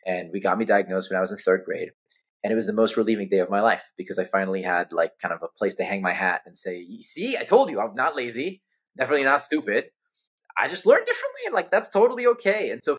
and we got me diagnosed when I was in third grade. And it was the most relieving day of my life because I finally had like kind of a place to hang my hat and say, see, I told you I'm not lazy, definitely not stupid. I just learned differently, and like that's totally okay. And so